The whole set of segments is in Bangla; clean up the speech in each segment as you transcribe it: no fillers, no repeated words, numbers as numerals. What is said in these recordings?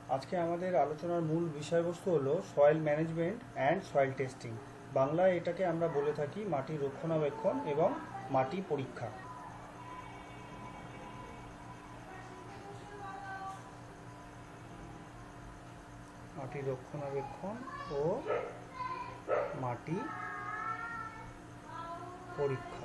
আজকে আমাদের আলোচনার মূল বিষয়বস্তু হলো soil management and soil testing. বাংলায় এটাকে আমরা বলে থাকি মাটি রক্ষণাবেক্ষণ এবং মাটি পরীক্ষা। মাটি রক্ষণাবেক্ষণ ও মাটি পরীক্ষা।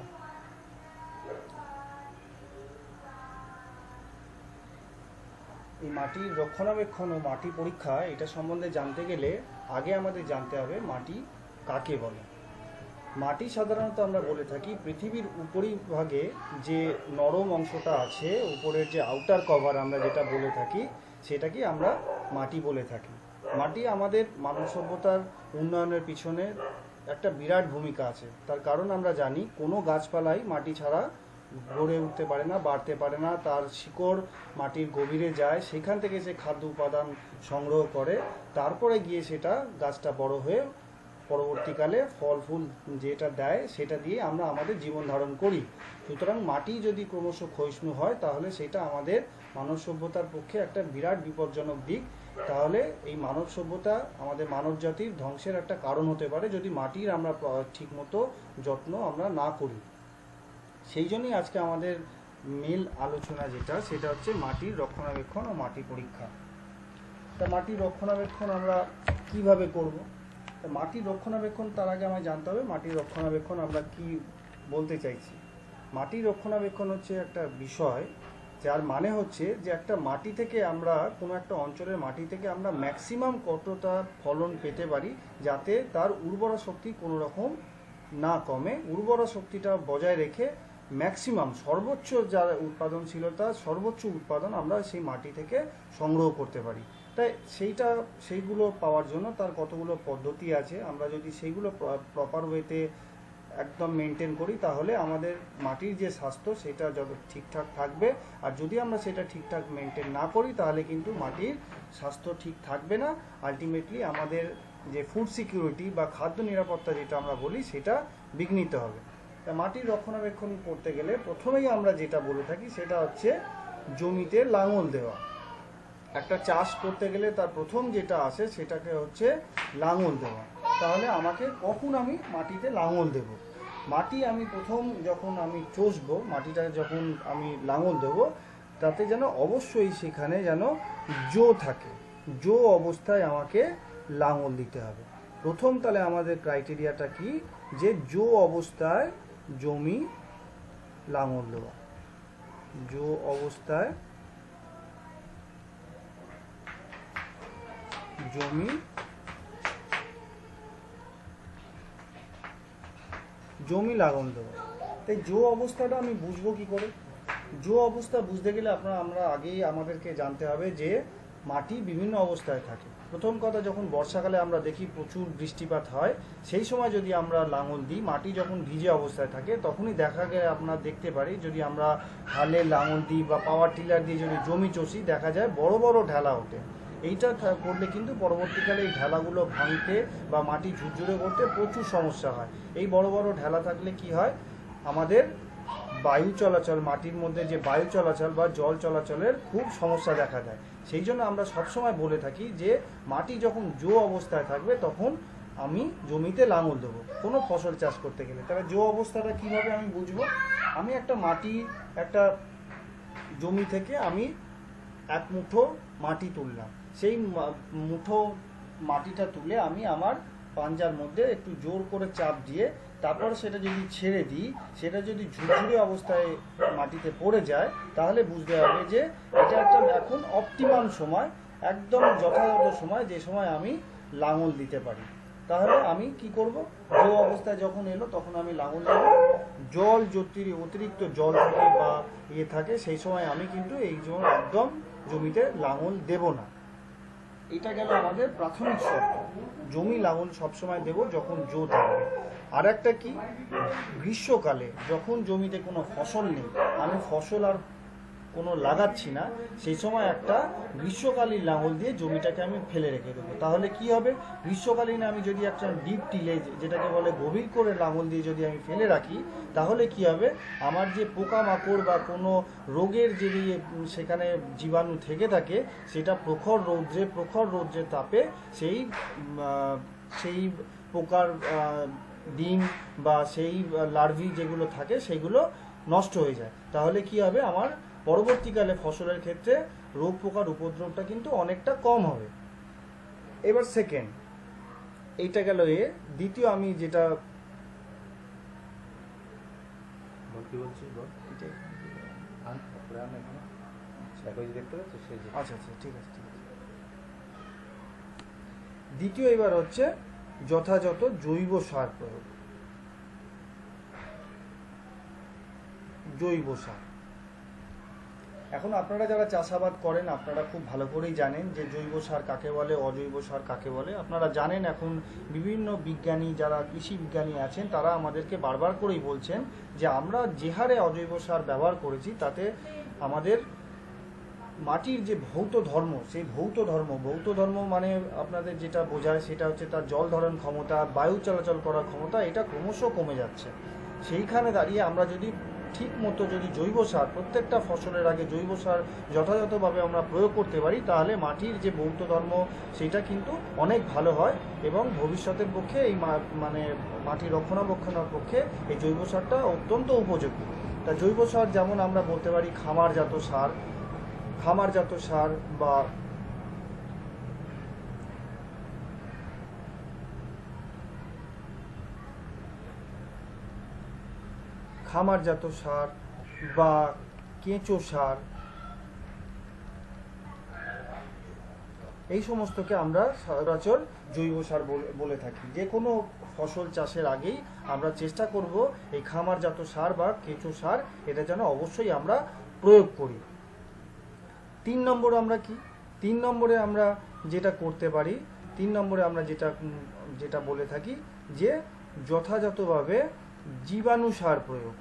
এই মাটির রক্ষণাবেক্ষণ ও মাটি পরীক্ষা এটা সম্বন্ধে জানতে গেলে আগে আমাদের জানতে হবে মাটি কাকে বলে। মাটি সাধারণত আমরা বলে থাকি পৃথিবীর উপরিভাগে যে নরম অংশটা আছে, উপরের যে আউটার কভার আমরা যেটা বলে থাকি সেটাকে আমরা মাটি বলে থাকি। মাটি আমাদের মানব সভ্যতার উন্নয়নের পিছনে একটা বিরাট ভূমিকা আছে। তার কারণ আমরা জানি কোনো গাছপালাই মাটি ছাড়া গড়ে উঠতে পারে না, বাড়তে পারে না। তার শিকড় মাটির গভীরে যায়, সেখান থেকে সে খাদ্য উপাদান সংগ্রহ করে, তারপরে গিয়ে সেটা গাছটা বড় হয়ে পরবর্তীকালে ফল ফুল যেটা দেয় সেটা দিয়ে আমরা আমাদের জীবন ধারণ করি। সুতরাং মাটি যদি ক্রমশ ক্ষয়িষ্ণু হয় তাহলে সেটা আমাদের মানব সভ্যতার পক্ষে একটা বিরাট বিপজ্জনক দিক। তাহলে এই মানব সভ্যতা আমাদের মানব জাতির ধ্বংসের একটা কারণ হতে পারে যদি মাটির আমরা ঠিকমতো যত্ন আমরা না করি। সেই জন্যই আজকে আমাদের মূল আলোচনা যেটা সেটা হচ্ছে মাটির রক্ষণাবেক্ষণ ও মাটি পরীক্ষা। তা মাটির রক্ষণাবেক্ষণ আমরা কিভাবে করব? তা মাটির রক্ষণাবেক্ষণ তার আগে আমায় জানতে হবে মাটির রক্ষণাবেক্ষণ আমরা কি বলতে চাইছি। মাটির রক্ষণাবেক্ষণ হচ্ছে একটা বিষয় যার মানে হচ্ছে যে একটা মাটি থেকে আমরা কোনো একটা অঞ্চলের মাটি থেকে আমরা ম্যাক্সিমাম কতটা ফলন পেতে পারি যাতে তার উর্বরা শক্তি কোনো রকম না কমে, উর্বরা শক্তিটা বজায় রেখে ম্যাক্সিমাম সর্বোচ্চ যার উৎপাদনশীলতা সর্বোচ্চ উৎপাদন আমরা সেই মাটি থেকে সংগ্রহ করতে পারি। তাই সেইগুলো পাওয়ার জন্য তার কতগুলো পদ্ধতি আছে। আমরা যদি সেইগুলো প্রপার ওয়েতে একদম মেনটেন করি তাহলে আমাদের মাটির যে স্বাস্থ্য সেটা যত ঠিকঠাক থাকবে। আর যদি আমরা সেটা ঠিকঠাক মেনটেন না করি তাহলে কিন্তু মাটির স্বাস্থ্য ঠিক থাকবে না। আলটিমেটলি আমাদের যে ফুড সিকিউরিটি বা খাদ্য নিরাপত্তা যেটা আমরা বলি সেটা বিঘ্নিত হবে। তা মাটির রক্ষণাবেক্ষণ করতে গেলে প্রথমেই আমরা যেটা বলে থাকি সেটা হচ্ছে জমিতে লাঙল দেওয়া। একটা চাষ করতে গেলে তার প্রথম যেটা আসে সেটাকে হচ্ছে লাঙল দেওয়া। তাহলে আমাকে কখন আমি মাটিতে লাঙল দেব? মাটি আমি প্রথম যখন আমি চষবো, মাটিটা যখন আমি লাঙল দেব তাতে যেন অবশ্যই সেখানে যেন জো থাকে, জো অবস্থায় আমাকে লাঙল দিতে হবে প্রথম। তাহলে আমাদের ক্রাইটেরিয়াটা কি? যে জো অবস্থায় জমি লাঙল দেওয়া, জো অবস্থায় জমি লাঙল দেওয়া। তাই জো অবস্থাটা আমি বুঝবো কি করে? জো অবস্থা বুঝতে গেলে আমরা আগেই আমাদেরকে জানতে হবে যে মাটি বিভিন্ন অবস্থায় থাকে। প্রথম কথা, যখন বর্ষাকালে আমরা দেখি প্রচুর বৃষ্টিপাত হয়, সেই সময় যদি আমরা লাঙল দিই মাটি যখন ভিজে অবস্থায় থাকে তখনই দেখা গেলে আপনারা দেখতে পারি যদি আমরা হালে লাঙল দিই বা পাওয়ার টিলার দিয়ে যদি জমি চষি দেখা যায় বড় বড় ঢেলা ওঠে। এইটা করলে কিন্তু পরবর্তীকালে এই ঢেলাগুলো ভাঙতে বা মাটি ঝুরঝুরে করতে প্রচুর সমস্যা হয়। এই বড় বড় ঢেলা থাকলে কি হয়, আমাদের বায়ু চলাচল, মাটির মধ্যে যে বায়ু চলাচল বা জল চলাচলের খুব সমস্যা দেখা দেয়। সেই জন্য আমরা সবসময় বলে থাকি যে মাটি যখন জো অবস্থায় থাকবে তখন আমি জমিতে লাঙল দেবো কোনো ফসল চাষ করতে গেলে। তবে জো অবস্থাটা কিভাবে আমি বুঝবো? আমি একটা জমি থেকে আমি এক মুঠো মাটি তুললাম, সেই মুঠো মাটিটা তুলে আমি আমার পাঞ্জার মধ্যে একটু জোর করে চাপ দিয়ে তারপর সেটা যদি ছেড়ে দিই, সেটা যদি ঝুরঝুরে অবস্থায় মাটিতে পড়ে যায় তাহলে বুঝতে হবে যে এটা একটা এখন অপটিমাম সময়, একদম যথাযথ সময়, যে সময় আমি লাঙল দিতে পারি। তাহলে আমি কি করব? জো অবস্থায় যখন এলো তখন আমি লাঙল দেব। জল যদি অতিরিক্ত জল থাকে বা থাকে সেই সময় আমি কিন্তু এই একদম জমিতে লাঙল দেব না। এটা গেল আমাদের প্রাথমিক শর্ত। জমি লাঙল সবসময় দেব যখন জো থাকবে। আর একটা কি, গ্রীষ্মকালে যখন জমিতে কোনো ফসল নেই, আমি ফসল আর কোনো লাগাচ্ছি না, সেই সময় একটা গ্রীষ্মকালীন লাঙল দিয়ে জমিটাকে আমি ফেলে রেখে দেবো। তাহলে কি হবে, গ্রীষ্মকালীনে আমি যদি একটা ডিপ টিলে, যেটাকে বলে গভীর করে লাঙল দিয়ে যদি আমি ফেলে রাখি, তাহলে কি হবে, আমার যে পোকামাকড় বা কোনো রোগের যদি সেখানে জীবাণু থেকে থাকে, সেটা প্রখর রৌদ্রে তাপে সেই পোকার ডিম বা সেই লার্ভি যেগুলো থাকে সেগুলো নষ্ট হয়ে যায়। তাহলে কি হবে, আমার পরবর্তীকালে ফসলের ক্ষেত্রে রোগ পোকার উপদ্রবটা কিন্তু অনেকটা কম হবে। এবার সেকেন্ড, এইটা গেল এ। দ্বিতীয় আমি যেটা আচ্ছা ঠিক আছে। দ্বিতীয় এবার হচ্ছে যথাযথ জৈব সার প্রয়োগ। জৈব সার, এখন আপনারা যারা চাষাবাদ করেন আপনারা খুব ভালো করেই জানেন যে জৈব সার কাকে বলে, অজৈব সার কাকে বলে। আপনারা জানেন এখন বিভিন্ন বিজ্ঞানী, যারা কৃষি বিজ্ঞানী আছেন, তারা আমাদেরকে বারবার করেই বলছেন যে আমরা যে হারে অজৈব সার ব্যবহার করেছি তাতে আমাদের মাটির যে ভৌত ধর্ম, সেই ভৌত ধর্ম মানে আপনাদের যেটা বোঝায় সেটা হচ্ছে তার জল ধারণ ক্ষমতা, বায়ু চলাচল করার ক্ষমতা, এটা ক্রমশ কমে যাচ্ছে। সেইখানে দাঁড়িয়ে আমরা যদি ঠিক মতো যদি জৈব সার প্রত্যেকটা ফসলের আগে জৈব সার যথাযথভাবে আমরা প্রয়োগ করতে পারি, তাহলে মাটির যে ভৌত ধর্ম সেটা কিন্তু অনেক ভালো হয় এবং ভবিষ্যতের পক্ষে এই মানে মাটি রক্ষণাবেক্ষণের পক্ষে এই জৈব সারটা অত্যন্ত উপযোগী। তা জৈব সার যেমন আমরা বলতে পারি খামারজাত সার বা কেঁচো সার, এই সমস্তকে আমরা সচরাচর জৈব সার বলে থাকি। যে কোনো ফসল চাষের আগেই আমরা চেষ্টা করব এই খামারজাত সার বা কেঁচো সার এটা যেন অবশ্যই আমরা প্রয়োগ করি। 3 নম্বরে আমরা কি, 3 নম্বরে আমরা যেটা করতে পারি, 3 নম্বরে আমরা যেটা বলে থাকি যে যথাযথভাবে জীবাণু সার প্রয়োগ।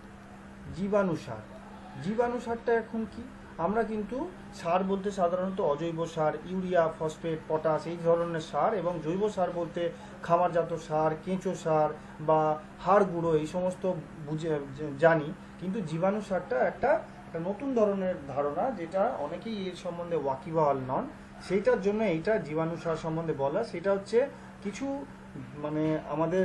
জীবাণু সারটা এখন কি, আমরা কিন্তু সার বলতে সাধারণত অজৈব সার, ইউরিয়া, ফসফেট, পটাশ এই ধরনের সার, এবং জৈব সার বলতে খামারজাত সার, কেঁচো সার বা হাড় গুঁড়ো এই সমস্ত জানি। কিন্তু জীবাণু সারটা একটা নতুন ধরনের ধারণা, যেটা অনেকেই এর সম্বন্ধে ওয়াকিবহাল নন। সেইটার জন্য এইটা জীবাণু সার সম্বন্ধে বলা, সেটা হচ্ছে কিছু মানে আমাদের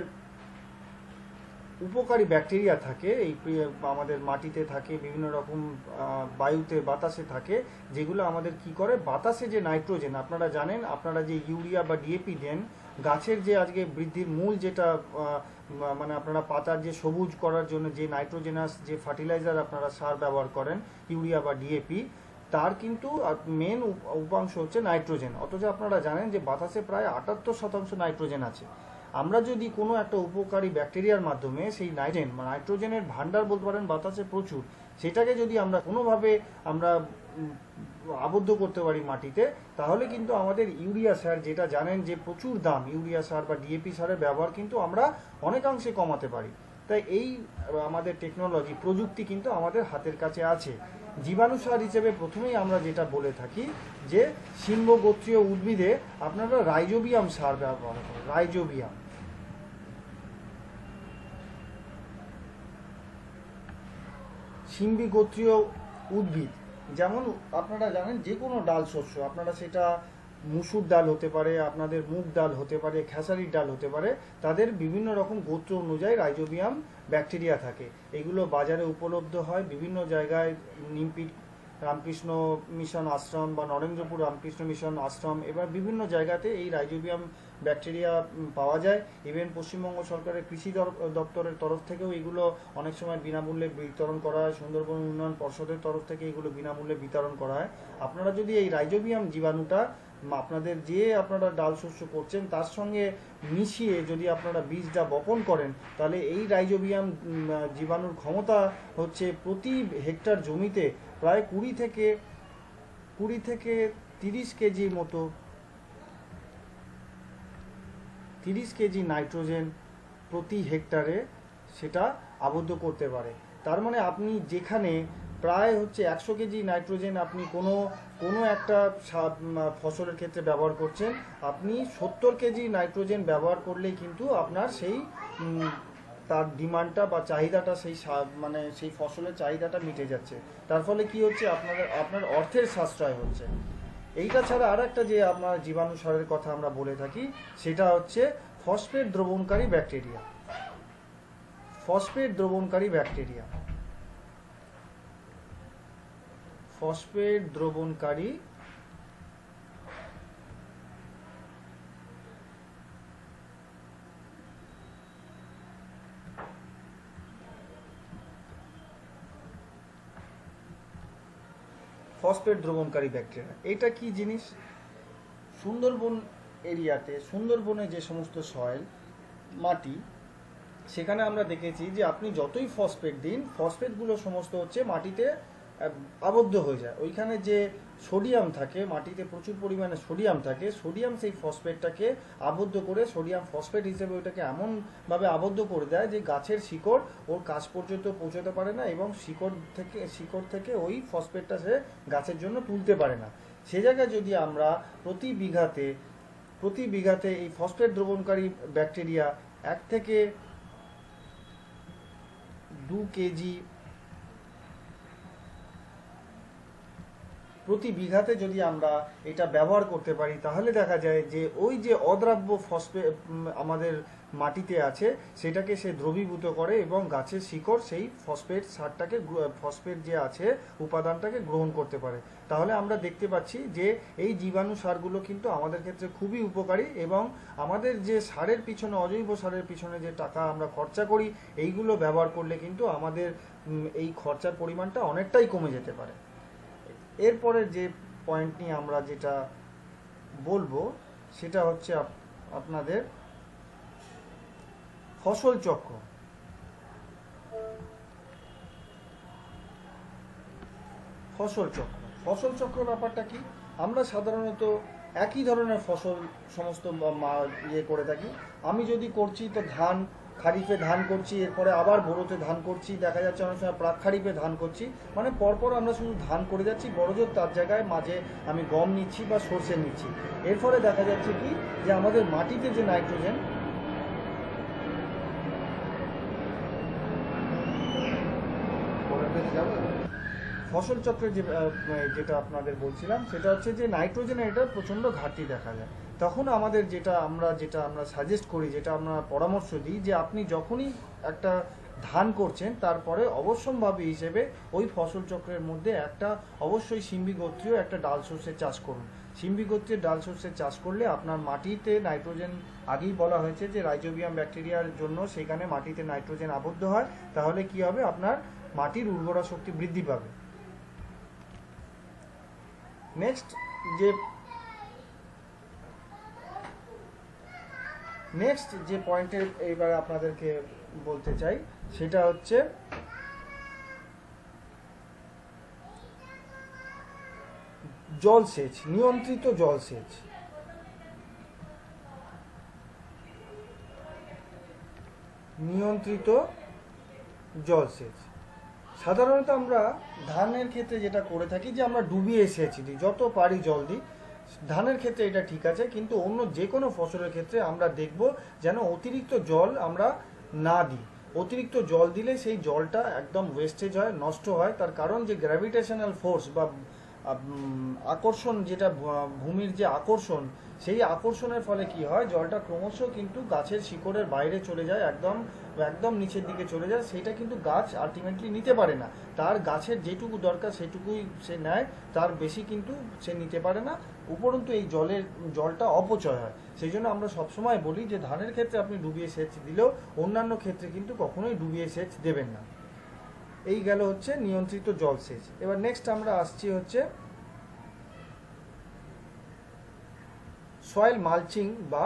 উপকারী ব্যাকটেরিয়া থাকে, এই আমাদের মাটিতে থাকে, বিভিন্ন রকম বায়ুতে বাতাসে থাকে, যেগুলো আমাদের কি করে, বাতাসে যে নাইট্রোজেন, আপনারা জানেন, আপনারা যে ইউরিয়া বা ডিএপি দেন গাছের যে আজকে বৃদ্ধির মূল যেটা মানে আপনারা পাতার যে সবুজ করার জন্য যে নাইট্রোজেনাস যে ফার্টিলাইজার আপনারা সার ব্যবহার করেন ইউরিয়া বা ডিএপি, তার কিন্তু মেন উপাংশ হচ্ছে নাইট্রোজেন। অথচ আপনারা জানেন যে বাতাসে প্রায় 78% নাইট্রোজেন আছে। আমরা যদি কোনো একটা উপকারী ব্যাকটেরিয়ার মাধ্যমে সেই নাইট্রোজেনের ভান্ডার বলতে পারেন বাতাসে প্রচুর, সেটাকে যদি আমরা কোনোভাবে আমরা আবদ্ধ করতে পারি মাটিতে, তাহলে কিন্তু আমাদের ইউরিয়া সার, যেটা জানেন যে প্রচুর দাম, ইউরিয়া সার বা ডিএপি সারের ব্যবহার কিন্তু আমরা অনেকাংশে কমাতে পারি। তাই এই আমাদের টেকনোলজি, প্রযুক্তি কিন্তু আমাদের হাতের কাছে আছে। জীবাণু সার হিসেবে প্রথমেই আমরা যেটা বলে থাকি যে সিম্বগোত্রীয় উদ্ভিদে আপনারা রাইজোবিয়াম সার ব্যবহার করেন। রাইজোবিয়াম সিম্বি গোত্রীয় উদ্ভিদ, যেমন আপনারা জানেন যে কোনো ডাল শস্য, আপনারা সেটা মুসুর ডাল হতে পারে, আপনাদের মুগ ডাল হতে পারে, খেসারির ডাল হতে পারে, তাদের বিভিন্ন রকম গোত্র অনুযায়ী রাইজোবিয়াম ব্যাকটেরিয়া থাকে। এগুলো বাজারে উপলব্ধ হয় বিভিন্ন জায়গায়, নিমপিট রামকৃষ্ণ মিশন আশ্রম বা নরেন্দ্রপুর রামকৃষ্ণ মিশন আশ্রম, এবার বিভিন্ন জায়গাতে এই রাইজোবিয়াম ব্যাকটেরিয়া পাওয়া যায়। ইভেন পশ্চিমবঙ্গ সরকারের কৃষি দপ্তরের তরফ থেকেও এগুলো অনেক সময় বিনামূল্যে বিতরণ করা হয়, সুন্দরবন উন্নয়ন পর্ষদের তরফ থেকে এগুলো বিনামূল্যে বিতরণ করা হয়। আপনারা যদি এই রাইজোবিয়াম জীবাণুটা আপনাদের যে আপনারা ডাল শস্য করছেন তার সঙ্গে মিশিয়ে যদি আপনারা বীজটা বপন করেন, তাহলে এই রাইজোবিয়াম জীবাণুর ক্ষমতা হচ্ছে প্রতি হেক্টর জমিতে প্রায় 20 থেকে 30 কেজি মতো 30 কেজি নাইট্রোজেন প্রতি হেক্টরে সেটা আবদ্ধ করতে পারে। তার মানে আপনি যেখানে প্রায় হচ্ছে 100 কেজি নাইট্রোজেন আপনি কোনো একটা ফসলের ক্ষেত্রে ব্যবহার করছেন, আপনি 70 কেজি নাইট্রোজেন ব্যবহার করলেই কিন্তু আপনার সেই তার ডিমান্ডটা বা চাহিদাটা মানে সেই ফসলের চাহিদাটা মিটে যাচ্ছে। তার ফলে কি হচ্ছে, আপনার অর্থের সাশ্রয় হচ্ছে। এইটা ছাড়া আর একটা যে আপনার জীবাণু সারের কথা আমরা বলে থাকি, সেটা হচ্ছে ফসফেট দ্রবণকারী ব্যাকটেরিয়া। ফসফেট দ্রবণকারী ব্যাকটেরিয়া, ফসফেট দ্রবণকারী ফসফেট দ্রবণকারী ব্যাকটেরিয়া। এটা কি জিনিস? সুন্দরবন এরিয়াতে, সুন্দরবনে যে সমস্ত সয়েল মাটি, সেখানে আমরা দেখেছি যে আপনি যতই ফসফেট দিন, ফসফেটগুলো সমস্ত হচ্ছে মাটিতে আবদ্ধ হয়ে যায়। ওইখানে যে সোডিয়াম থাকে, মাটিতে প্রচুর পরিমাণে সোডিয়াম থাকে, সোডিয়াম সেই ফসফেটটাকে আবদ্ধ করে সোডিয়াম ফসফেট হিসেবে ওইটাকে এমনভাবে আবদ্ধ করে দেয় যে গাছের শিকড় ওর কাছ পর্যন্ত পৌঁছতে পারে না, এবং শিকড় থেকে ওই ফসফেটটা সে গাছের জন্য তুলতে পারে না। সে জায়গায় যদি আমরা প্রতি বিঘাতে এই ফসফেট দ্রবণকারী ব্যাকটেরিয়া 1 থেকে 2 কেজি প্রতি বিঘাতে যদি আমরা এটা ব্যবহার করতে পারি, তাহলে দেখা যায় যে ওই যে অদ্রাব্য ফসফেট আমাদের মাটিতে আছে, সেটাকে সে দ্রবীভূত করে এবং গাছের শিকড় সেই ফসফেট সারটাকে, ফসফেট যে আছে উপাদানটাকে গ্রহণ করতে পারে। তাহলে আমরা দেখতে পাচ্ছি যে এই জীবাণু সারগুলো কিন্তু আমাদের ক্ষেত্রে খুবই উপকারী, এবং আমাদের যে সারের পিছনে, অজৈব সারের পিছনে যে টাকা আমরা খরচা করি, এইগুলো ব্যবহার করলে কিন্তু আমাদের এই খরচার পরিমাণটা অনেকটাই কমে যেতে পারে। এরপরের যে পয়েন্ট নিয়ে আমরা যেটা বলবো, সেটা হচ্ছে আপনাদের ফসল চক্র। ফসল চক্র ব্যাপারটা কি? আমরা সাধারণত একই ধরনের ফসল সমস্ত করে থাকি। আমি যদি করছি তো খারিফে ধান করছি, এরপরে আবার বোরোতে ধান করছি, দেখা যাচ্ছে অনেক সময় প্রাক খারিফে ধান করছি, মানে পরপর আমরা শুধু ধান করে যাচ্ছি, বড়জোর তার জায়গায় মাঝে আমি গম নিচ্ছি বা সর্ষে নিচ্ছি। এর ফলে দেখা যাচ্ছে কি, যে আমাদের মাটিতে যে নাইট্রোজেন, ফসল চক্রে যেটা আপনাদের বলছিলাম, সেটা হচ্ছে যে নাইট্রোজেনের এটা প্রচণ্ড ঘাটতি দেখা যায়। তখন আমাদের যেটা আমরা সাজেস্ট করি, যেটা আমরা পরামর্শ দিই, যে আপনি যখনই একটা ধান করছেন, তারপরে অবশ্যম্ভাবী হিসেবে ওই ফসল চক্রের মধ্যে অবশ্যই সিম্বি গোত্রীয় একটা ডাল শস্যের চাষ করুন। সিম্বি গোত্রের ডাল শস্যের চাষ করলে আপনার মাটিতে নাইট্রোজেন, আগেই বলা হয়েছে যে রাইজোবিয়াম ব্যাকটেরিয়ার জন্য সেখানে মাটিতে নাইট্রোজেন আবদ্ধ হয়। তাহলে কি হবে, আপনার মাটির উর্বরা শক্তি বৃদ্ধি পাবে। নেক্সট যে পয়েন্টে এইবারে আপনাদেরকে বলতে চাই, সেটা হচ্ছে জলসেচ, নিয়ন্ত্রিত জলসেচ। সাধারণত আমরা ধানের ক্ষেত্রে যেটা করে থাকি, যে আমরা ডুবিয়ে সেচ দিই, যত পারি জল দিই। ধানের ক্ষেত্রে এটা ঠিক আছে, কিন্তু অন্য যে কোনো ফসলের ক্ষেত্রে আমরা দেখব যেন অতিরিক্ত জল আমরা না দিই। অতিরিক্ত জল দিলে সেই জলটা একদম ওয়েস্টেজ হয়, নষ্ট হয়। তার কারণ যে গ্র্যাভিটেশনাল ফোর্স বা আকর্ষণ, যেটা ভূমির যে আকর্ষণ, সেই আকর্ষণের ফলে কি হয়, জলটা ক্রমশ কিন্তু গাছের শিকড়ের বাইরে চলে যায়, একদম নিচের দিকে চলে যায়। সেটা কিন্তু গাছ আলটিমেটলি নিতে পারে না। তার গাছের যেটুকু দরকার সেটুকুই সে নেয়, তার বেশি কিন্তু সে নিতে পারে না। উপরন্তু এই জলটা অপচয় হয়। সেই জন্য আমরা সবসময় বলি যে ধানের ক্ষেত্রে আপনি ডুবিয়ে সেচ দিলেও অন্যান্য ক্ষেত্রে কিন্তু কখনোই ডুবিয়ে সেচ দেবেন না। এই গেল হচ্ছে নিয়ন্ত্রিত জলসেচ। এবার নেক্সট আমরা আসছি হচ্ছে সয়েল মালচিং বা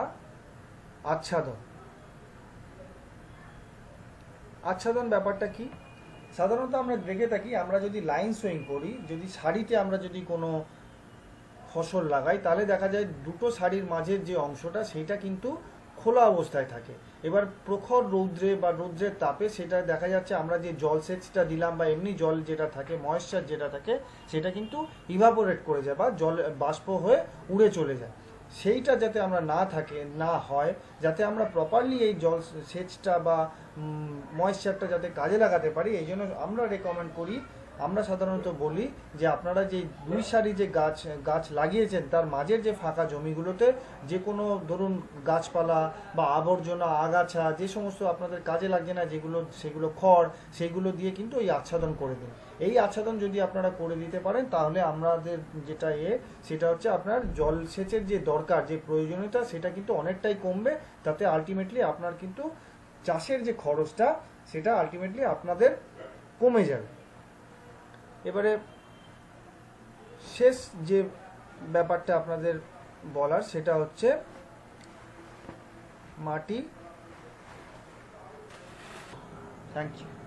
আচ্ছাদন ব্যাপারটা কি? সাধারণত আমরা দেখে থাকি, আমরা যদি লাইন সোয়িং করি, যদি সারিতে আমরা যদি কোনো ফসল লাগাই, তাহলে দেখা যায় দুটো সারির মাঝের যে অংশটা, সেইটা কিন্তু খোলা অবস্থায় থাকে। এবার প্রখর রৌদ্রে বা রৌদ্রের তাপে সেটা দেখা যাচ্ছে আমরা যে জলসেচটা দিলাম বা এমনি জল যেটা থাকে, ময়েশ্চার যেটা থাকে, সেটা কিন্তু ইভাপোরেট করে যায় বা জল বাষ্প হয়ে উড়ে চলে যায়। সেইটা যাতে আমরা না হয়, যাতে আমরা প্রপারলি এই জল সেচটা বা ময়েশ্চারটা যাতে কাজে লাগাতে পারি, এই জন্য আমরা রেকমেন্ড করি, আমরা সাধারণত বলি যে আপনারা যে 2 সারি যে গাছ লাগিয়েছেন তার মাঝের যে ফাঁকা জমিগুলোতে যে কোনো ধরুন গাছপালা বা আবর্জনা, আগাছা, যে সমস্ত আপনাদের কাজে লাগছে না সেগুলো খড়, সেগুলো দিয়ে কিন্তু এই আচ্ছাদন করে দিন। এই আচ্ছাদন যদি আপনারা করে দিতে পারেন তাহলে আমাদের যেটা সেটা হচ্ছে আপনার জলসেচের যে দরকার, যে প্রয়োজনীয়তা, সেটা কিন্তু অনেকটাই কমবে। তাতে আলটিমেটলি আপনার কিন্তু চাষের যে খরচটা সেটা আলটিমেটলি আপনাদের কমে যাবে। এবারে শেষ যে ব্যাপারটা আপনাদের বলার সেটা হচ্ছে মাটি। Thank you.